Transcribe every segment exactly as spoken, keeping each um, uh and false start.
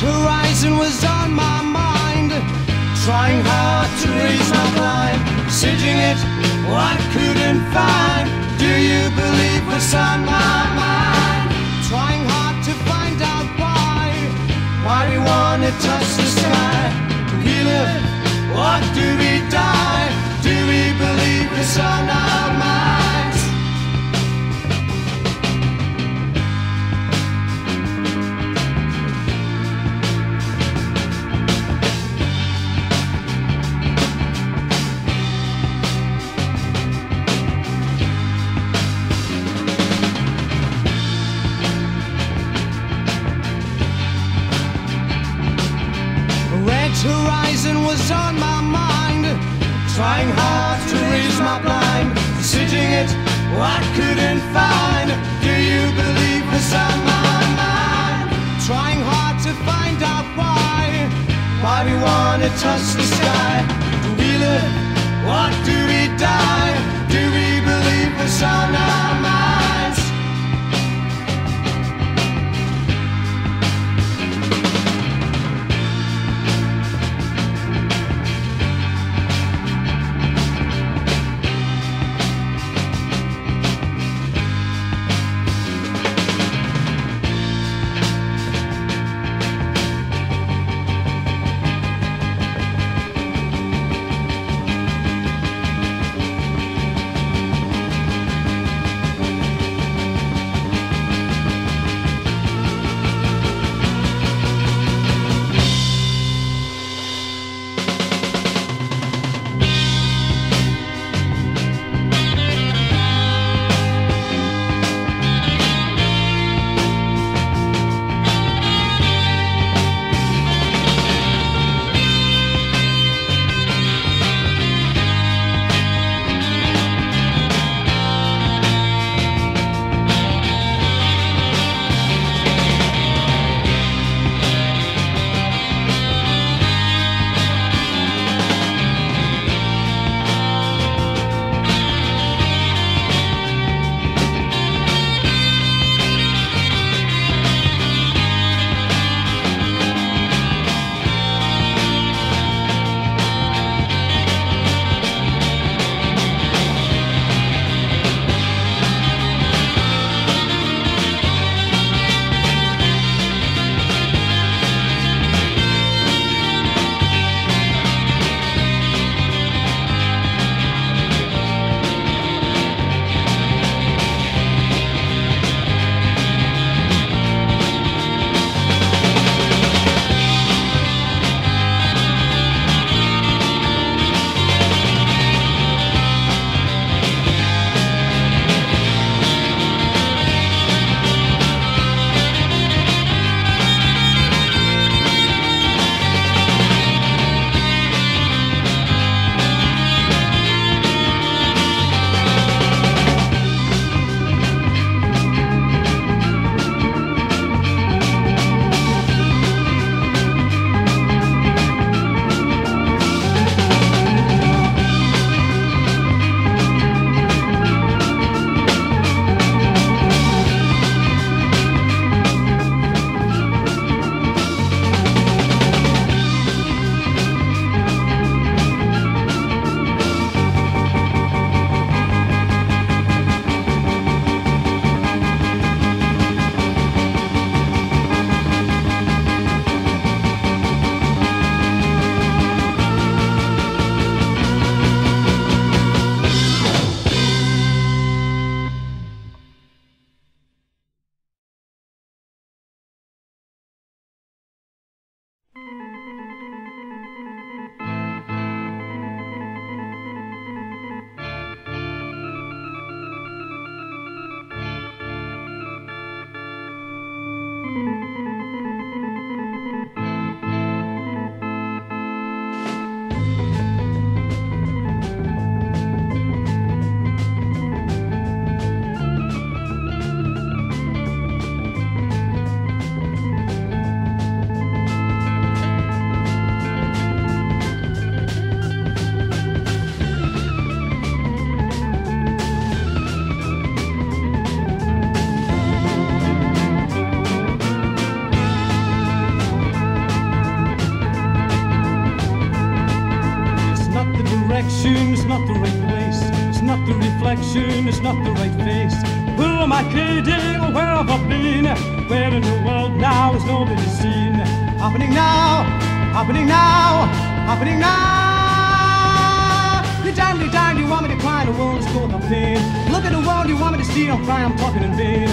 horizon was on my mind, trying hard to raise my blind, searching it, what couldn't find. Do you believe what's on my mind? Trying hard to find out why, why we wanna touch the sky. Do we live? What do we die? Do we believe what's on our minds? Horizon was on my mind, trying hard to raise my blind, searching it, what couldn't find. Do you believe what's on my mind? Trying hard to find out why, why we wanna touch the sky. Do we live? What do we die? Do we believe what's on our minds? direction, it's not the right place. It's not the reflection, it's not the right face. Who am I kidding, or where have I been? Where in the world now is nobody seen? Happening now, happening now, happening now. You damned, you damned, you want me to cry, the world is full of pain. Look at the world, you want me to see, I'm crying, I'm talking in vain.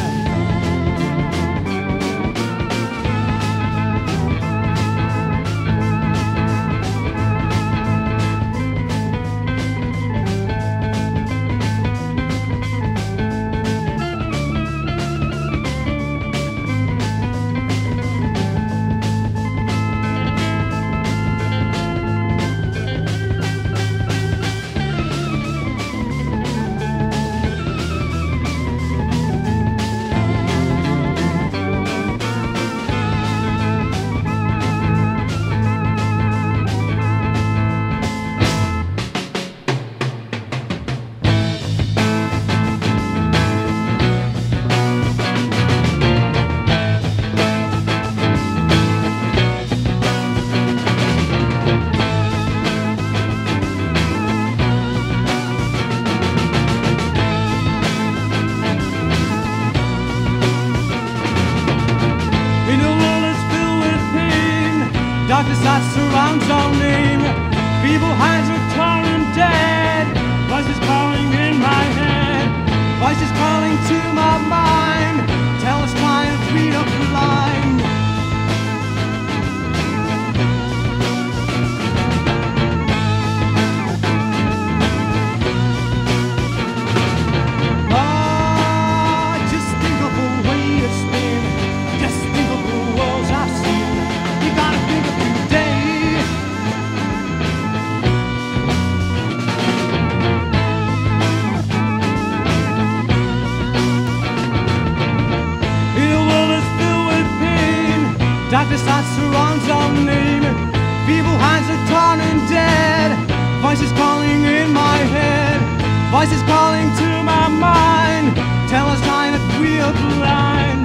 Darkness that surrounds our name. Feeble hands are torn and dead. Voices calling in my head. Voices calling to my mind. Tell us why if we are blind. Oh, just think of the way it's been. Just think of the worlds I've seen. You gotta think of today. The world is filled with pain. Darkness that surrounds our name. Feeble hands are torn and dead. Voices calling in my head. Voices calling to my mind. Tell us time that we are blind.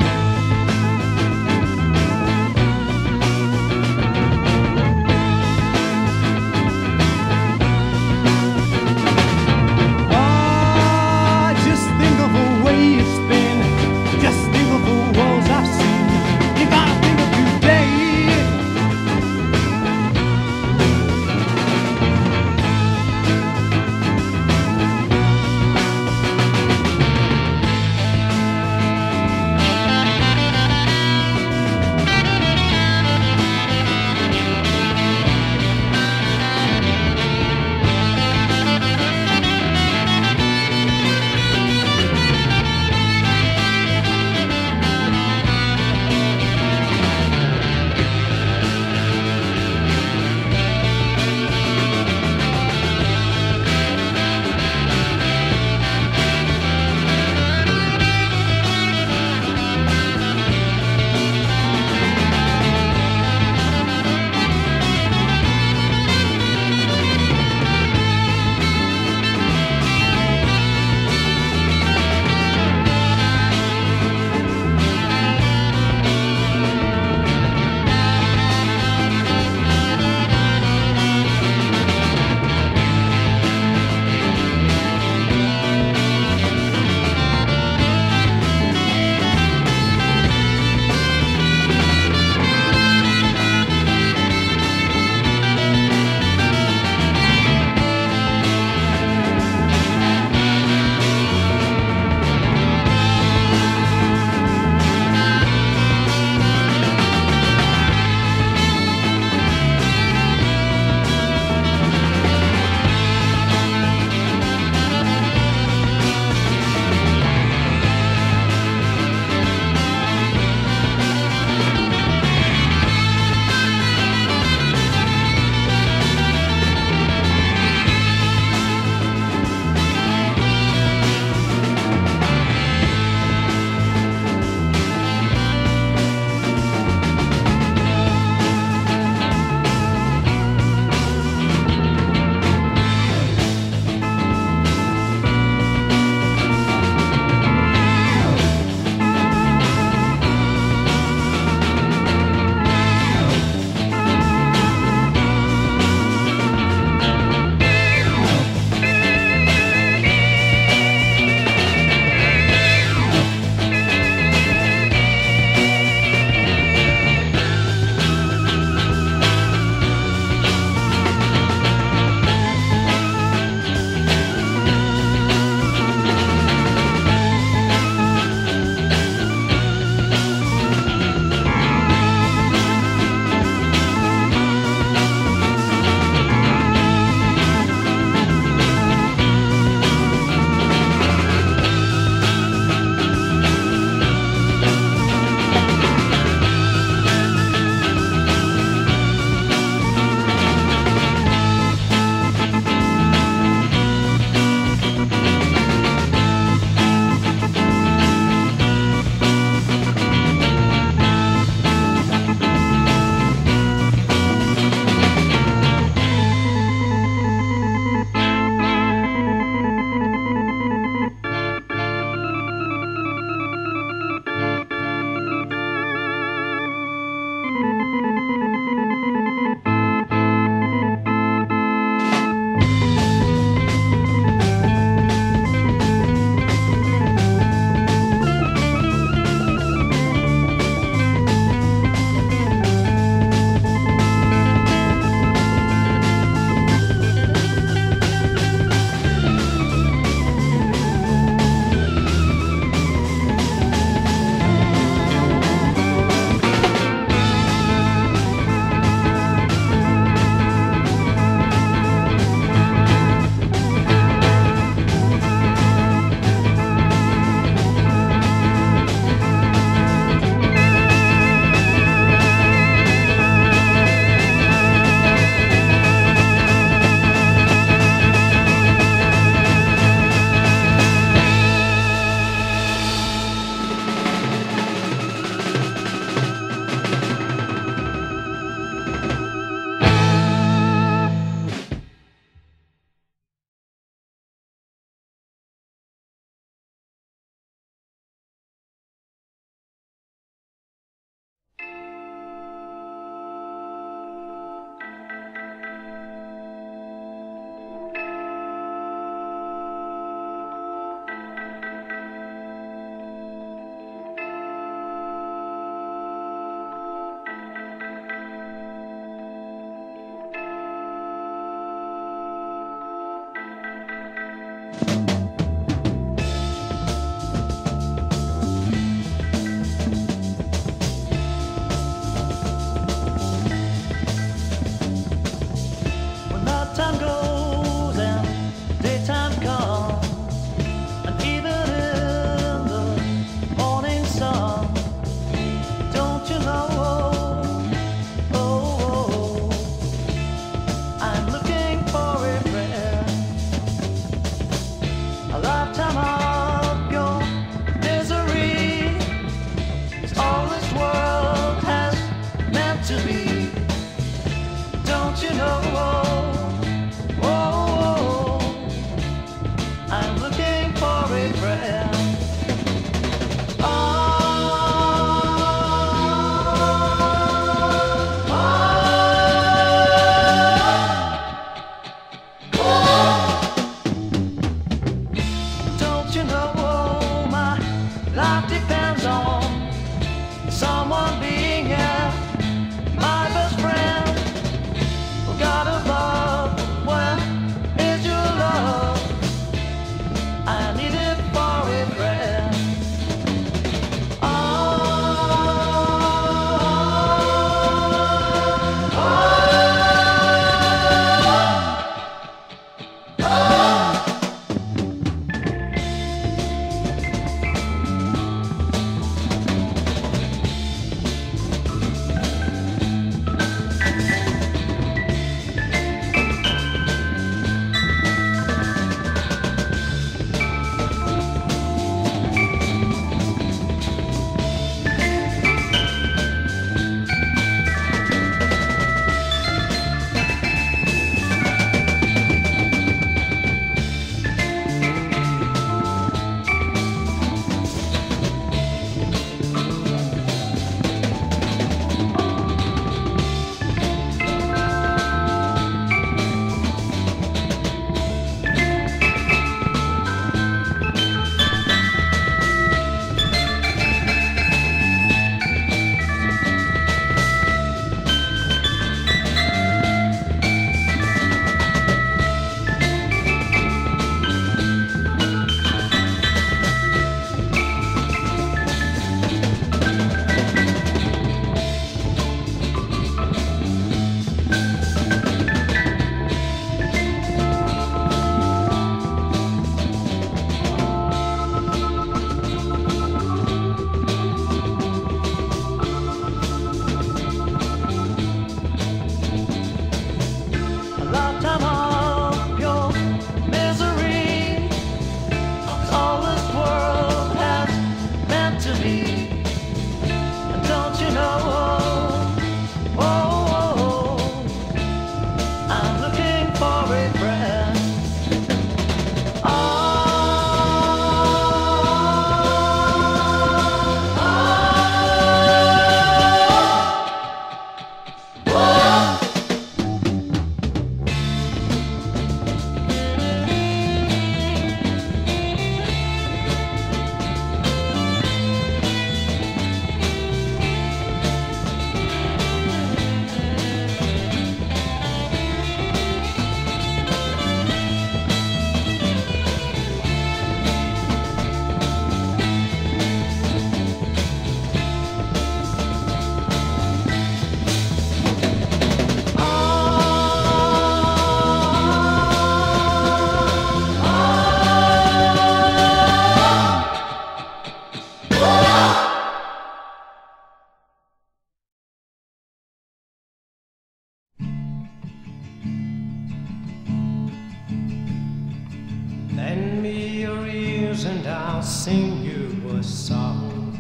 Lend me your ears and I'll sing you a song.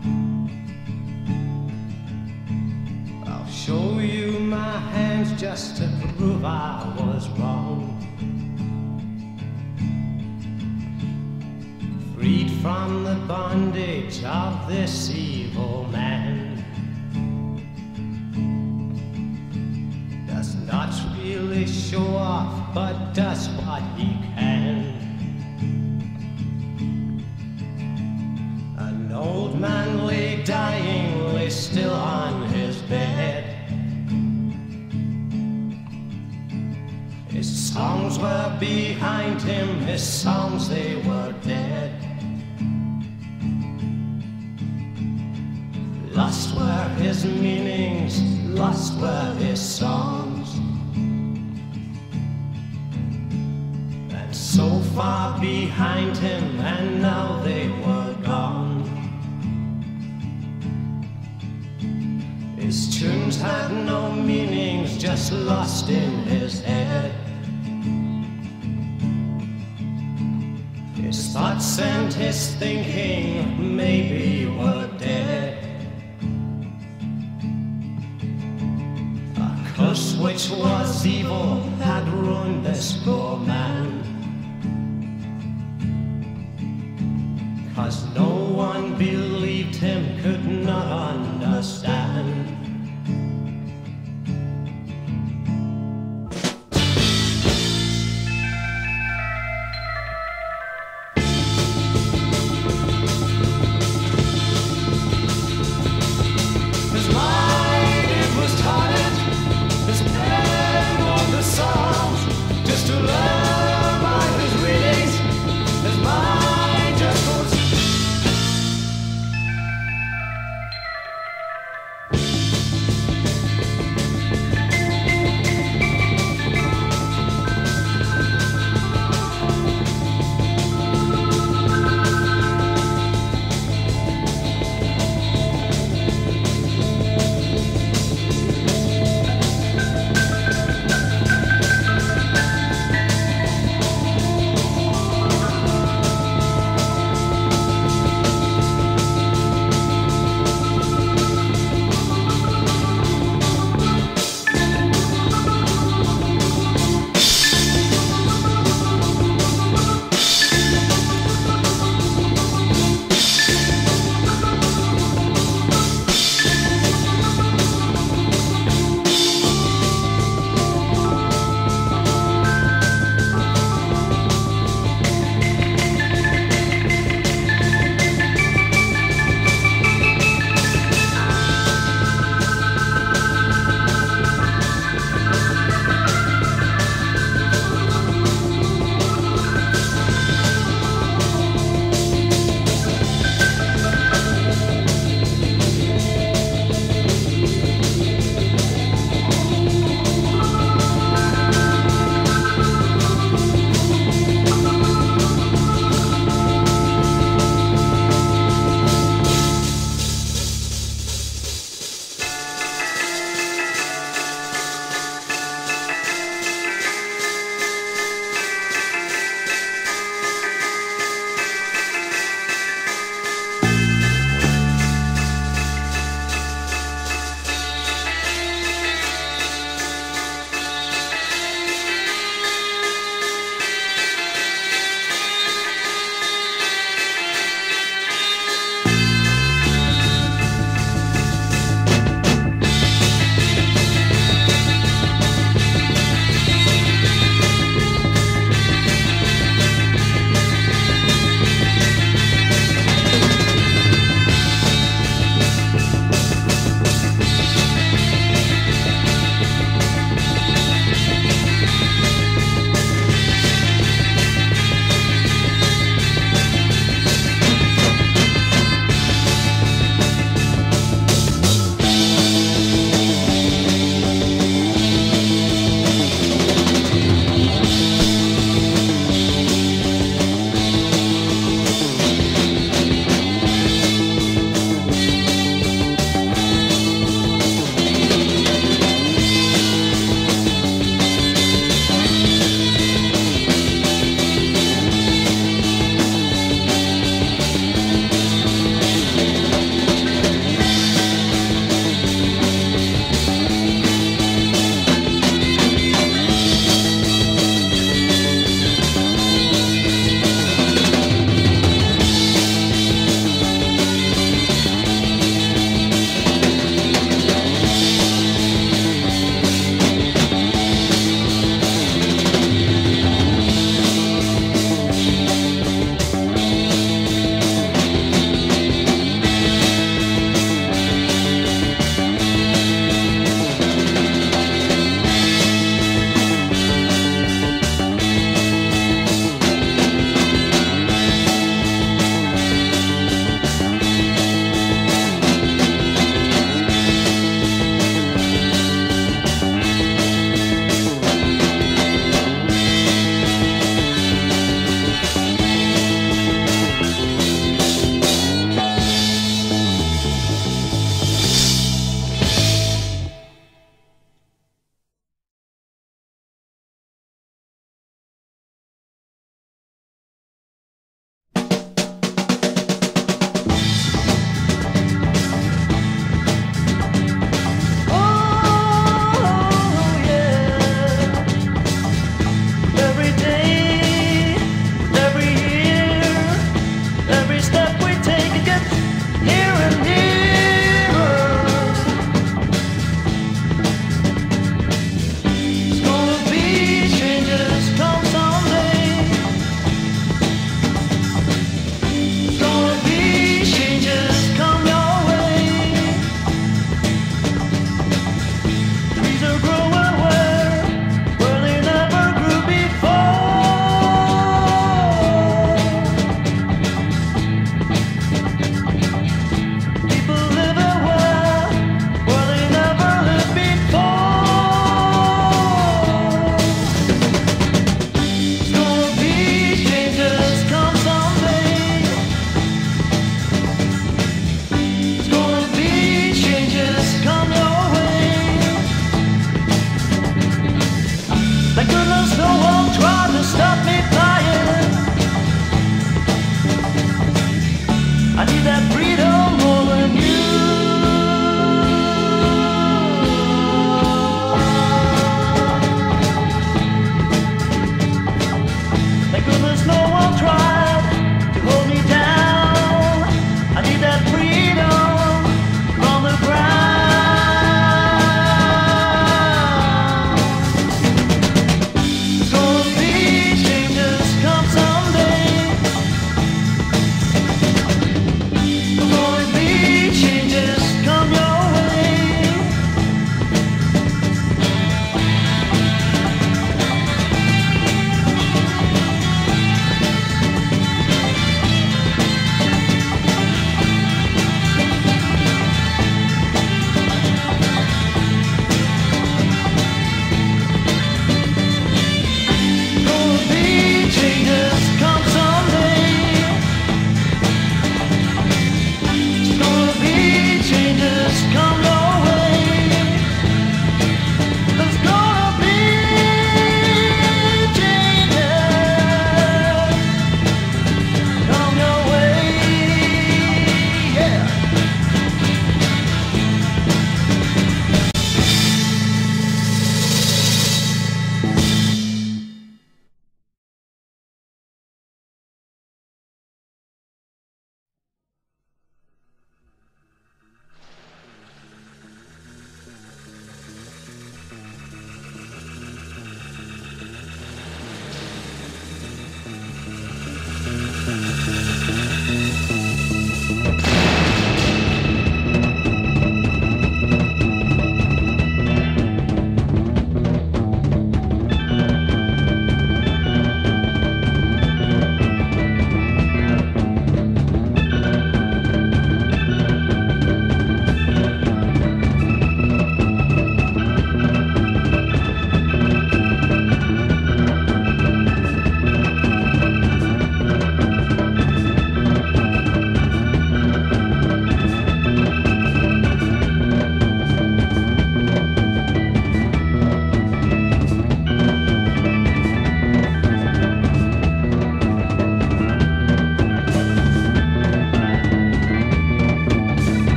I'll show you my hands just to prove I was wrong. Freed from the bondage of this evil man, does not really show off, but does what he can. An old man lay dying, lay still on his bed. His songs were behind him, his songs they were dead. Lost were his meanings, lost were his songs, and so far behind him, and now they were gone. His tunes had no meanings, just lost in his head. His thoughts and his thinking maybe were dead. A curse which was evil had ruined this poor man, 'cause no